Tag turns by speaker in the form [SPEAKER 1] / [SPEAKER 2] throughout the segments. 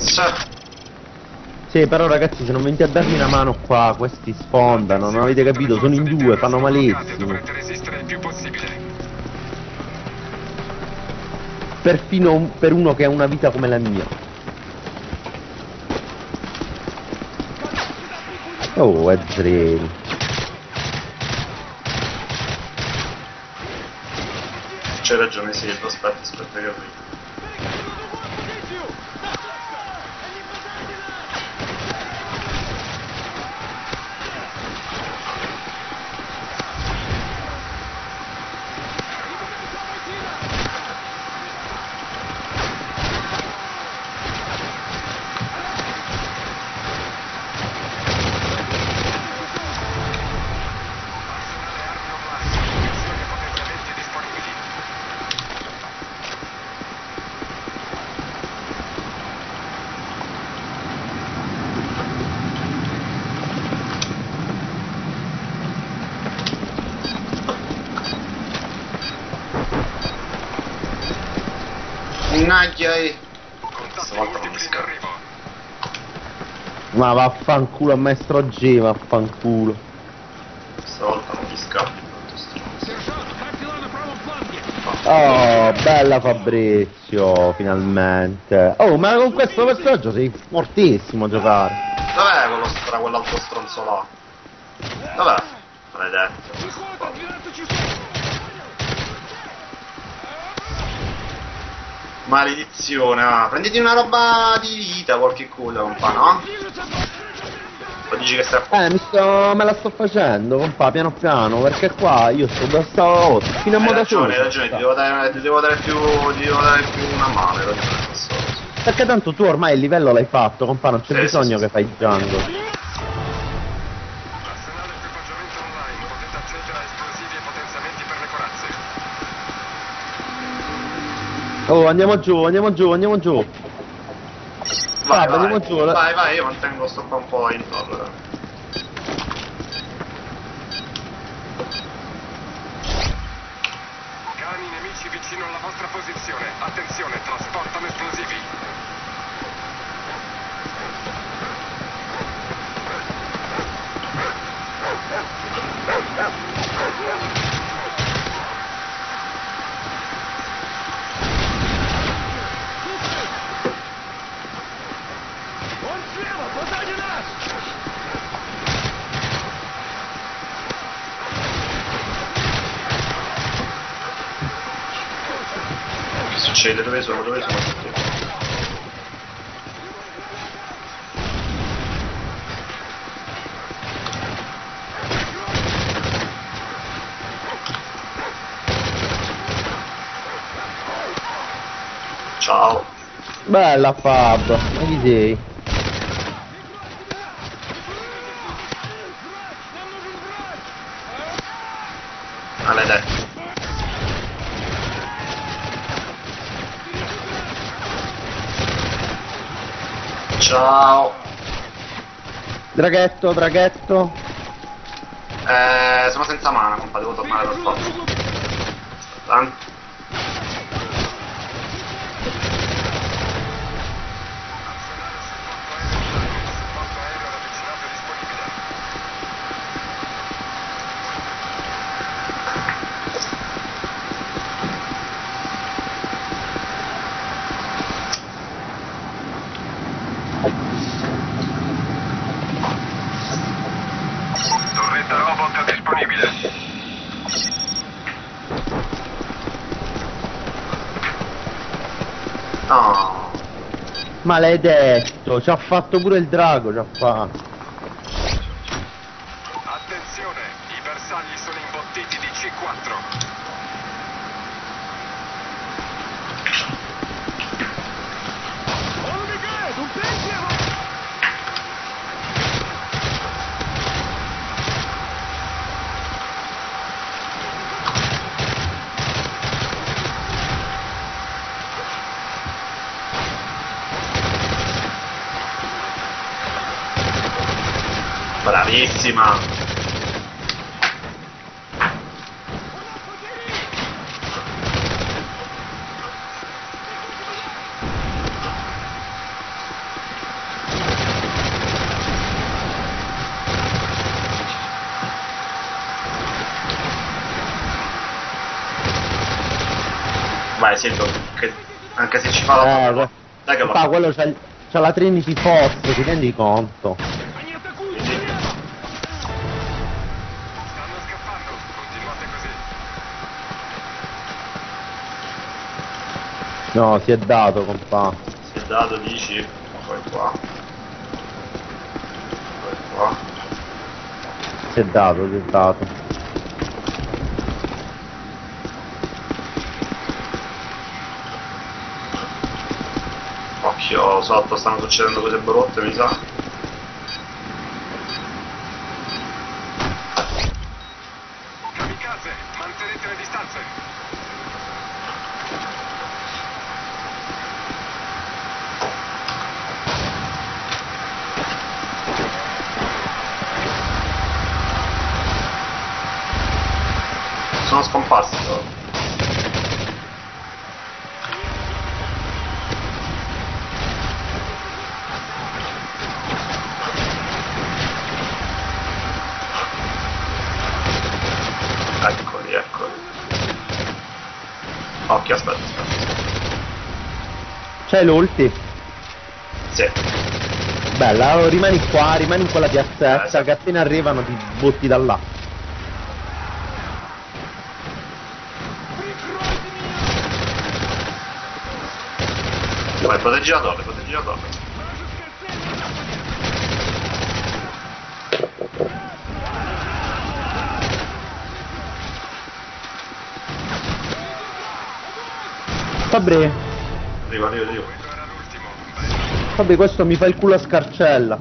[SPEAKER 1] Sì, però ragazzi, se non venite a darmi una mano qua, questi sfondano, non avete capito? Sono in due, fanno malissimo. Perfino per uno che ha una vita come la mia. Oh, è zero.
[SPEAKER 2] C'hai ragione, sì, aspetta che arrivo. Stavolta non mi scappo.
[SPEAKER 1] Ma vaffanculo a maestro G, vaffanculo.
[SPEAKER 2] Stavolta non mi scappo.
[SPEAKER 1] Oh, bella Fabrizio, finalmente. Oh, ma con questo personaggio sei fortissimo a giocare.
[SPEAKER 2] Dov'è quell'altro stronzo là? Dov'è? Maledetto. Maledizione, prenditi una roba di vita, qualche cosa, compa, no? O dici che stai
[SPEAKER 1] Me la sto facendo, compa, piano piano, perché qua io sto da fino a moda solo.
[SPEAKER 2] Hai ragione, ti devo dare più una mano, hai ragione.
[SPEAKER 1] Perché tanto tu ormai il livello l'hai fatto, compa, non c'è bisogno che fai jungle. Oh, andiamo giù.
[SPEAKER 2] Vai,
[SPEAKER 1] Andiamo giù.
[SPEAKER 2] vai, io mantengo sto qua un po' in torno.
[SPEAKER 3] Cani nemici vicino alla vostra posizione. Attenzione, trasportano esplosivi.
[SPEAKER 2] Che succede? Dove sono? Ciao.
[SPEAKER 1] Bella Fab, ma chi sei?
[SPEAKER 2] Maledetto. Ciao.
[SPEAKER 1] Draghetto.
[SPEAKER 2] Sono senza mana, compa, devo tornare per forza. Aspetta.
[SPEAKER 3] Torretta robot disponibile.
[SPEAKER 2] No.
[SPEAKER 1] Maledetto, ci ha fatto pure il drago, ci ha fatto.
[SPEAKER 3] Attenzione, i bersagli sono imbottiti di C4.
[SPEAKER 2] Bravissima. Vai, sento che anche se ci fa la
[SPEAKER 1] que-
[SPEAKER 2] dai che
[SPEAKER 1] qua quello c'ha la Trinity Force, ti rendi conto?
[SPEAKER 3] Stanno scappando. Continuate così.
[SPEAKER 1] No, si è dato, compà.
[SPEAKER 2] si è dato, dici, poi qua. Poi qua.
[SPEAKER 1] Si è dato, si è dato.
[SPEAKER 2] Occhio, sotto stanno succedendo cose brutte, mi sa.
[SPEAKER 3] Kamikaze, mantenete le distanze.
[SPEAKER 2] Sono scomparsi loro. Eccoli, eccoli. Occhio, aspetta, aspetta.
[SPEAKER 1] C'hai l'ulti?
[SPEAKER 2] Sì.
[SPEAKER 1] Bella, allora rimani qua, rimani in quella piazzetta,
[SPEAKER 2] sì.
[SPEAKER 1] che appena arrivano ti butti da là.
[SPEAKER 2] Vai, proteggi la torre, proteggi la torre.
[SPEAKER 1] Fabri,
[SPEAKER 2] Arrivo, arrivo, arrivo.
[SPEAKER 3] Quello era l'ultimo.
[SPEAKER 1] Fabri, questo mi fa il culo a scarcella.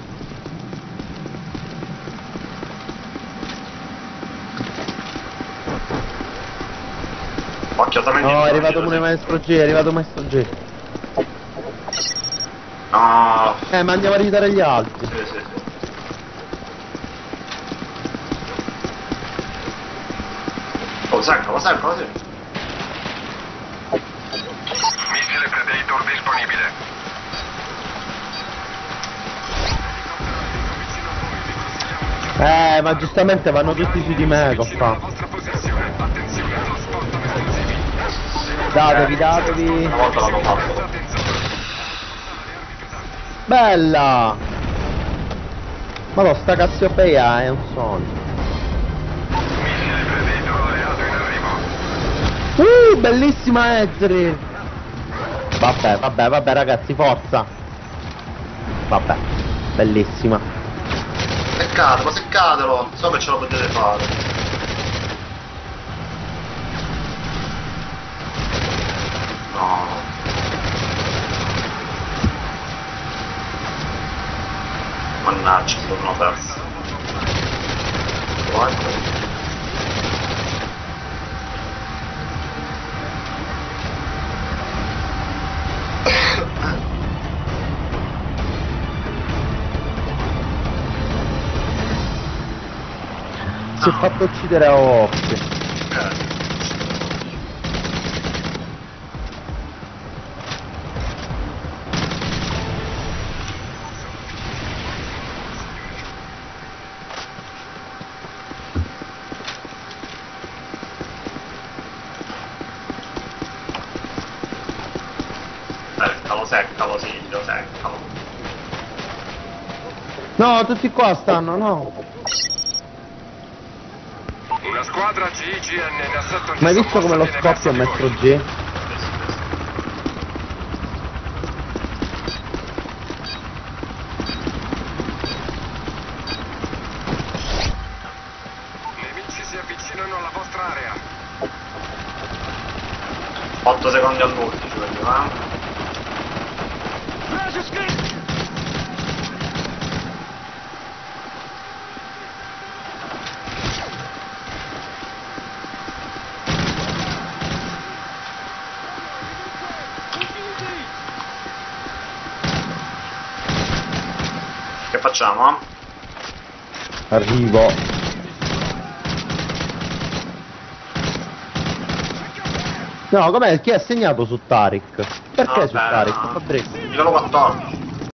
[SPEAKER 2] Occhio, tamenti.
[SPEAKER 1] No, è arrivato pure Maestro G, è arrivato Maestro G.
[SPEAKER 2] No.
[SPEAKER 1] Ma andiamo a aiutare gli altri.
[SPEAKER 2] Sì, sì, sì. Oh, secco, secco, sì.
[SPEAKER 3] Missile Predator disponibile.
[SPEAKER 1] Ma giustamente vanno tutti su di me,
[SPEAKER 3] Vicino alla
[SPEAKER 1] qua.
[SPEAKER 3] vostra posizione. Attenzione, trasportano esplosivi.
[SPEAKER 1] Datevi, datevi.
[SPEAKER 2] Una volta l'hanno fatto.
[SPEAKER 3] Usate in zona. Le armi pesanti.
[SPEAKER 1] Bella! Ma no, sta Cassiopeia è un sogno.
[SPEAKER 3] Missile Predator alleato in arrivo.
[SPEAKER 1] Bellissima Ezri! Vabbè, vabbè, vabbè ragazzi, forza! Vabbè, bellissima.
[SPEAKER 2] Seccatelo, seccatelo. So che ce lo potete fare. No. Mannaggia, sono perso. Ecco.
[SPEAKER 1] Si è fatto uccidere a occhio.
[SPEAKER 2] Seccalo, Silvio, seccalo.
[SPEAKER 1] No, tutti qua stanno, no.
[SPEAKER 3] Una squadra GIGN in assetto
[SPEAKER 1] Ma hai visto come lo
[SPEAKER 3] antisommossa
[SPEAKER 1] scoppio ha
[SPEAKER 3] viene
[SPEAKER 1] messo
[SPEAKER 3] verso di voi.
[SPEAKER 1] G?
[SPEAKER 3] Nemici si avvicinano alla vostra area.
[SPEAKER 2] 8 secondi all'ultimo, ci voglio, Che facciamo?
[SPEAKER 1] Arrivo. No, com'è? Chi ha segnato su Tariq? Perché su Tariq? Fabrizio.
[SPEAKER 2] Livello 14.